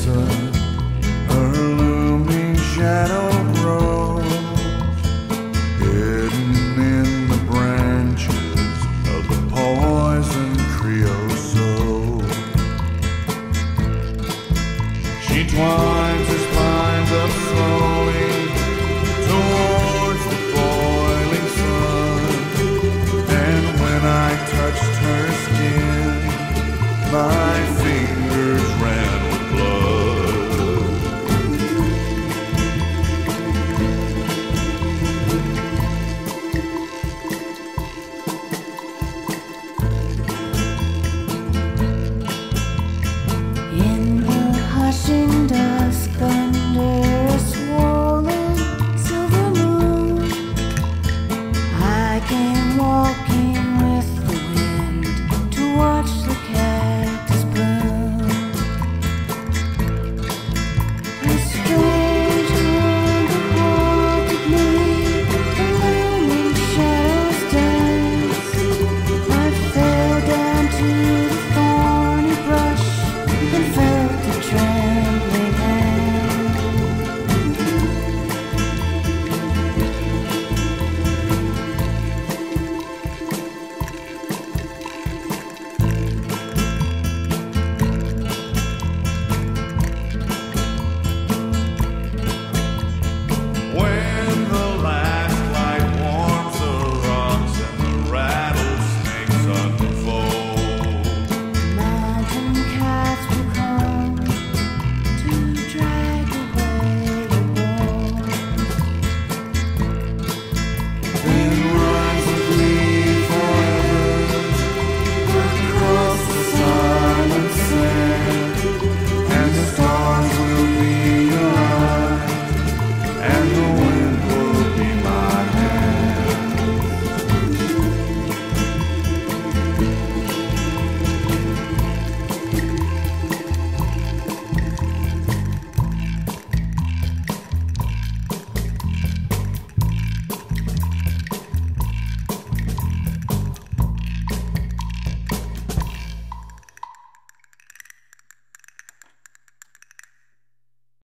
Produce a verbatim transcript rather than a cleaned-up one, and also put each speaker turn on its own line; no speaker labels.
mesa, her looming shadow grows, hidden in the branches of the poison creosote. She twines her spines up slowly towards the boiling sun, and when I touched her skin, my feet